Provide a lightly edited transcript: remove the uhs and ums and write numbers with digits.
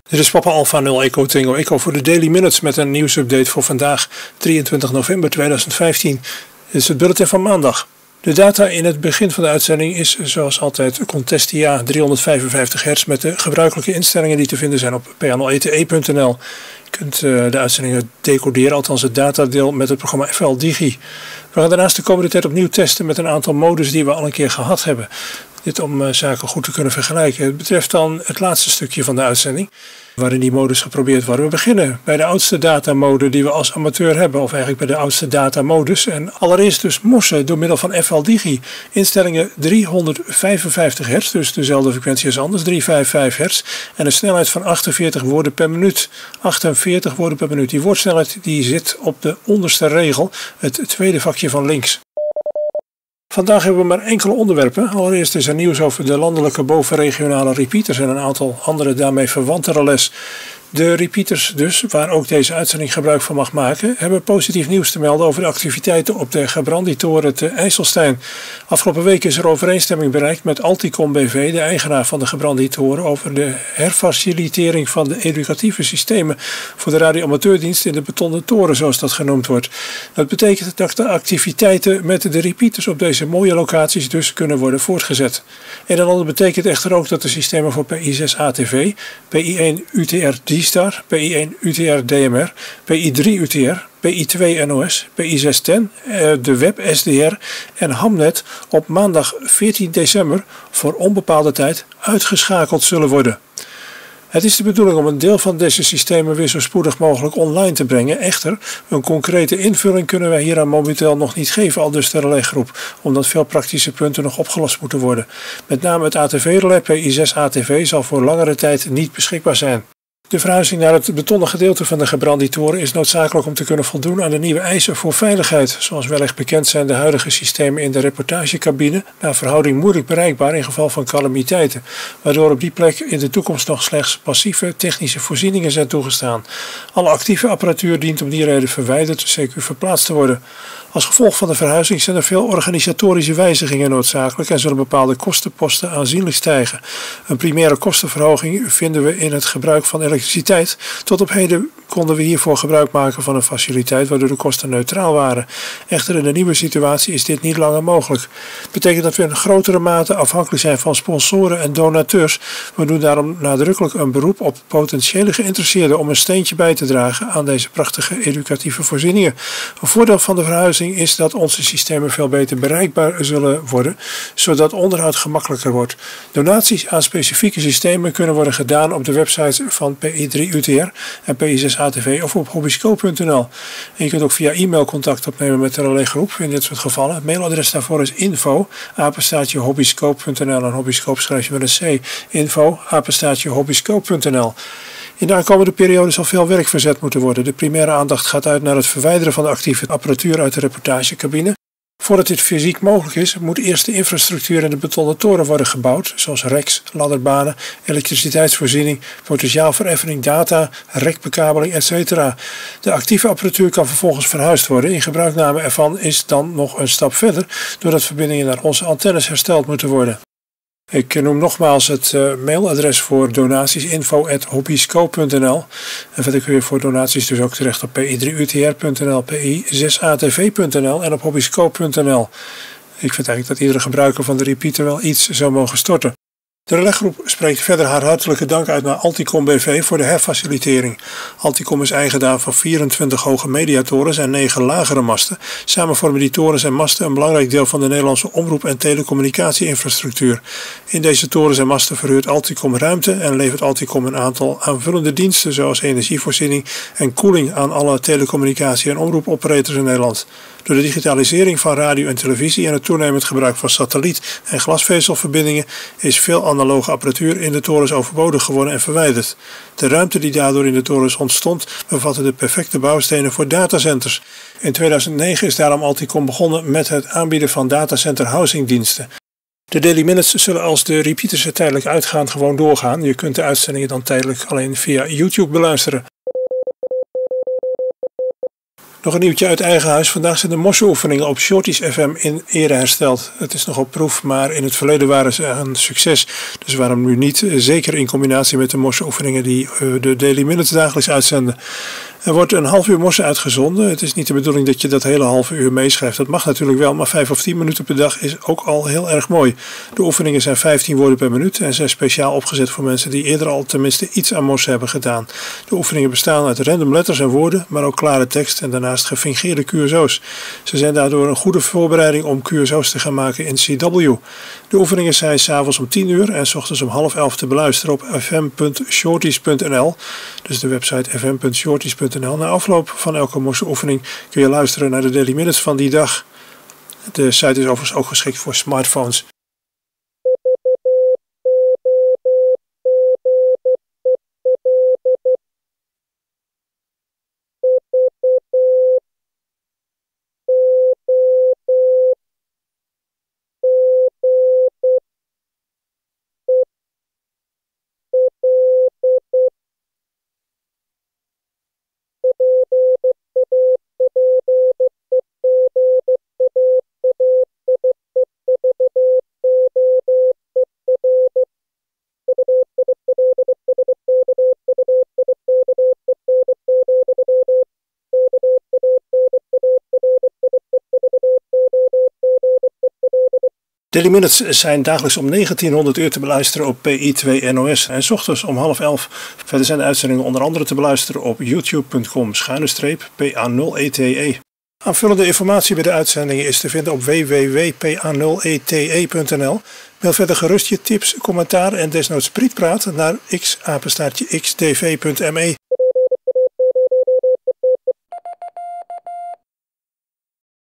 Dit is Papa Alpha 0 Echo Tango Echo voor de Daily Minutes met een nieuwsupdate voor vandaag 23 november 2015. Dit is het bulletin van maandag. De data in het begin van de uitzending is zoals altijd Contestia 355 Hz met de gebruikelijke instellingen die te vinden zijn op pa0ete.nl. Je kunt de uitzendingen decoderen, althans het datadeel met het programma FL Digi. We gaan daarnaast de komende tijd opnieuw testen met een aantal modes die we al een keer gehad hebben. Dit om zaken goed te kunnen vergelijken. Het betreft dan het laatste stukje van de uitzending, waarin die modus geprobeerd worden. We beginnen bij de oudste datamode die we als amateur hebben, of eigenlijk bij de oudste datamodus. En allereerst dus morsen door middel van FL Digi. Instellingen 355 Hz, dus dezelfde frequentie als anders, 355 Hz. En een snelheid van 48 woorden per minuut. 48 woorden per minuut. Die woordsnelheid die zit op de onderste regel, het tweede vakje van links. Vandaag hebben we maar enkele onderwerpen. Allereerst is er nieuws over de landelijke bovenregionale repeaters en een aantal andere daarmee verwante relais. De repeaters dus, waar ook deze uitzending gebruik van mag maken, hebben positief nieuws te melden over de activiteiten op de Gebrandi-toren te IJsselstein. Afgelopen week is er overeenstemming bereikt met Alticom BV, de eigenaar van de Gebrandi-toren, over de herfacilitering van de educatieve systemen voor de radioamateurdienst in de betonnen toren, zoals dat genoemd wordt. Dat betekent dat de activiteiten met de repeaters op deze mooie locaties dus kunnen worden voortgezet. Een en ander betekent echter ook dat de systemen voor PI6 ATV, PI1 UTR D-Star, PI1 UTR DMR, PI3 UTR, PI2 NOS, PI6 TEN, de Web SDR en Hamnet op maandag 14 december voor onbepaalde tijd uitgeschakeld zullen worden. Het is de bedoeling om een deel van deze systemen weer zo spoedig mogelijk online te brengen. Echter, een concrete invulling kunnen wij hieraan momenteel nog niet geven, aldus de relaygroep, omdat veel praktische punten nog opgelost moeten worden. Met name het ATV-relay PI6 ATV zal voor langere tijd niet beschikbaar zijn. De verhuizing naar het betonnen gedeelte van de Gebrandi-toren is noodzakelijk om te kunnen voldoen aan de nieuwe eisen voor veiligheid. Zoals wellicht bekend zijn de huidige systemen in de reportagecabine naar verhouding moeilijk bereikbaar in geval van calamiteiten, waardoor op die plek in de toekomst nog slechts passieve technische voorzieningen zijn toegestaan. Alle actieve apparatuur dient om die reden verwijderd, CQ verplaatst te worden. Als gevolg van de verhuizing zijn er veel organisatorische wijzigingen noodzakelijk en zullen bepaalde kostenposten aanzienlijk stijgen. Een primaire kostenverhoging vinden we in het gebruik van elektriciteit. Tot op heden konden we hiervoor gebruik maken van een faciliteit waardoor de kosten neutraal waren. Echter in de nieuwe situatie is dit niet langer mogelijk. Dat betekent dat we in grotere mate afhankelijk zijn van sponsoren en donateurs. We doen daarom nadrukkelijk een beroep op potentiële geïnteresseerden om een steentje bij te dragen aan deze prachtige educatieve voorzieningen. Een voordeel van de verhuizing is dat onze systemen veel beter bereikbaar zullen worden, zodat onderhoud gemakkelijker wordt. Donaties aan specifieke systemen kunnen worden gedaan op de websites van PI3 UTR en PI6 ATV of op hobbyscope.nl. En je kunt ook via e-mail contact opnemen met de relaygroep in dit soort gevallen. Het mailadres daarvoor is info@hobbyscope.nl en hobbyscope schrijf je met een C. info@hobbyscope.nl. In de aankomende periode zal veel werk verzet moeten worden. De primaire aandacht gaat uit naar het verwijderen van de actieve apparatuur uit de reportagecabine. Voordat dit fysiek mogelijk is, moet eerst de infrastructuur in de betonnen toren worden gebouwd, zoals reks, ladderbanen, elektriciteitsvoorziening, potentiaalvereffening, data, rekbekabeling, etc. De actieve apparatuur kan vervolgens verhuisd worden. In gebruikname ervan is dan nog een stap verder, doordat verbindingen naar onze antennes hersteld moeten worden. Ik noem nogmaals het mailadres voor donaties info@hobbyscope.nl en verder kun je voor donaties dus ook terecht op pi3utr.nl, pi6atv.nl en op hobbyscope.nl. Ik vind eigenlijk dat iedere gebruiker van de repeater wel iets zou mogen storten. De relaygroep spreekt verder haar hartelijke dank uit naar Alticom BV voor de herfacilitering. Alticom is eigenaar van 24 hoge mediatorens en 9 lagere masten. Samen vormen die torens en masten een belangrijk deel van de Nederlandse omroep- en telecommunicatieinfrastructuur. In deze torens en masten verhuurt Alticom ruimte en levert Alticom een aantal aanvullende diensten zoals energievoorziening en koeling aan alle telecommunicatie- en omroepoperators in Nederland. Door de digitalisering van radio en televisie en het toenemend gebruik van satelliet- en glasvezelverbindingen is veel analoge apparatuur in de torens overbodig geworden en verwijderd. De ruimte die daardoor in de torens ontstond bevatte de perfecte bouwstenen voor datacenters. In 2009 is daarom Alticom begonnen met het aanbieden van datacenter housingdiensten. De Daily Minutes zullen als de repeaters er tijdelijk uitgaan gewoon doorgaan. Je kunt de uitzendingen dan tijdelijk alleen via YouTube beluisteren. Nog een nieuwtje uit eigen huis. Vandaag zijn de mossenoefeningen op Shorties FM in ere hersteld. Het is nog op proef, maar in het verleden waren ze een succes. Dus waarom nu niet? Zeker in combinatie met de mossenoefeningen die de Daily Minutes dagelijks uitzenden. Er wordt een half uur mossen uitgezonden. Het is niet de bedoeling dat je dat hele halve uur meeschrijft. Dat mag natuurlijk wel, maar 5 of 10 minuten per dag is ook al heel erg mooi. De oefeningen zijn 15 woorden per minuut en zijn speciaal opgezet voor mensen die eerder al tenminste iets aan mossen hebben gedaan. De oefeningen bestaan uit random letters en woorden, maar ook klare tekst en daarnaast gefingeerde QSO's. Ze zijn daardoor een goede voorbereiding om QSO's te gaan maken in CW. De oefeningen zijn 's avonds om 10 uur en 's ochtends om 10:30 te beluisteren op fm.shorties.nl. Dus de website fm.shorties.nl. Na afloop van elke mossenoefening kun je luisteren naar de Daily Minutes van die dag. De site is overigens ook geschikt voor smartphones. Daily Minutes zijn dagelijks om 1900 uur te beluisteren op PI2 NOS en 's ochtends om 10:30. Verder zijn de uitzendingen onder andere te beluisteren op youtube.com/PA0ETE. Aanvullende informatie bij de uitzendingen is te vinden op www.pa0ete.nl. Mail verder gerust je tips, commentaar en desnoods prietpraat naar x@xdv.me.